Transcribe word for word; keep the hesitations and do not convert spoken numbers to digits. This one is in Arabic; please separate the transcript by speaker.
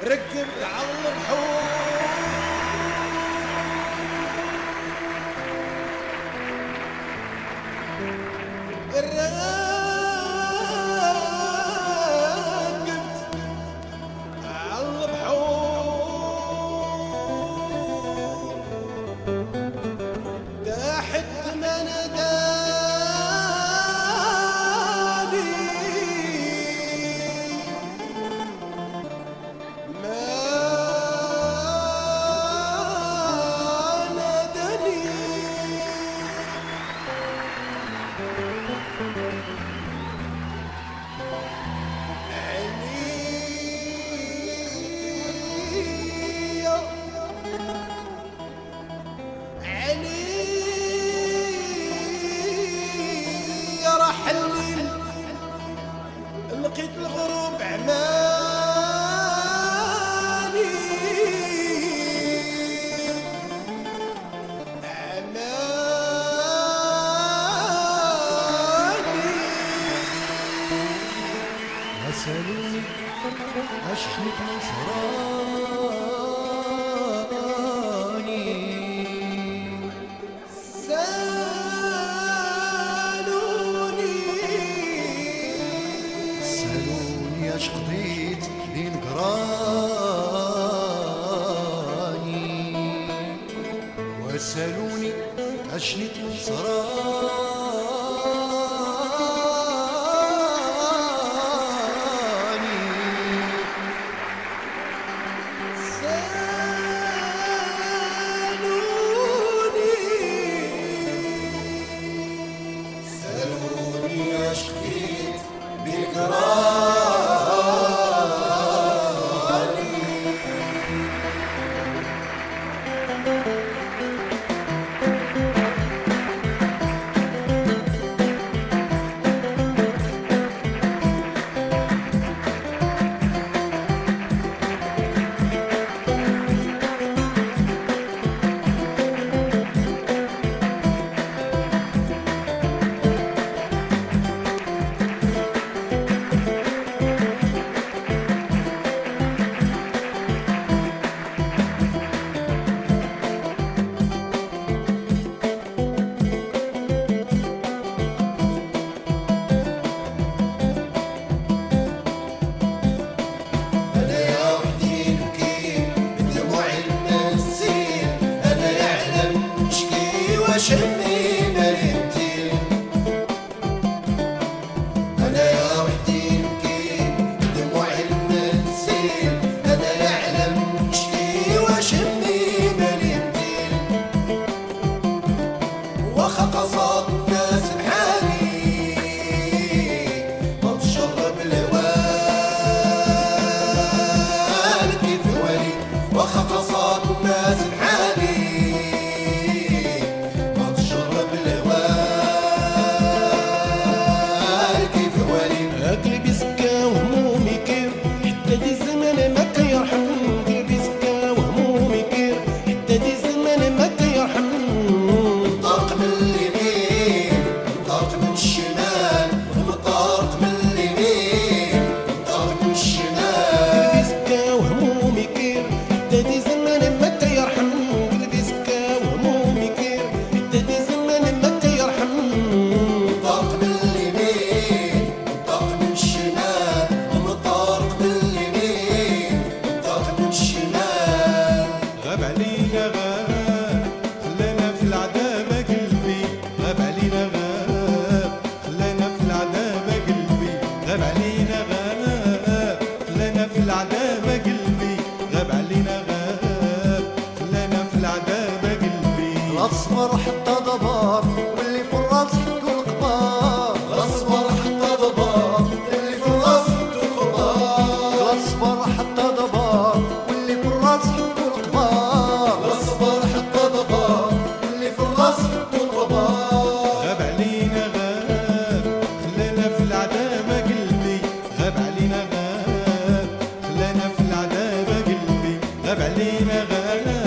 Speaker 1: ركبت على البحور لقيت الغروب عماني عماني
Speaker 2: غسلوني عشقك نصراني اش قضيت بين قراني وسالوني عشني تنصراني
Speaker 1: سالوني
Speaker 2: سالوني اش قضيت بين قراني شمي مريتي أنا يا وحدي نبكي دموع المنسيل أنا يعلم مشكي وشمي مريتي وخا قصاد الناس بحالي ما تشرب الهوال كيف ولي وخا قصاد الناس بحالي
Speaker 3: الاصفر حتى ضباب واللي في الراس حطوا القباب
Speaker 2: الاصفر حتى ضباب اللي في الراس حطوا القباب
Speaker 3: الاصفر حتى ضباب واللي في الراس حطوا القباب
Speaker 2: الاصفر حتى ضباب اللي في الراس حطوا القباب
Speaker 1: غاب علينا غاب خلانا في العذاب قلبي غاب علينا غاب خلانا في العذاب قلبي غاب علينا غاب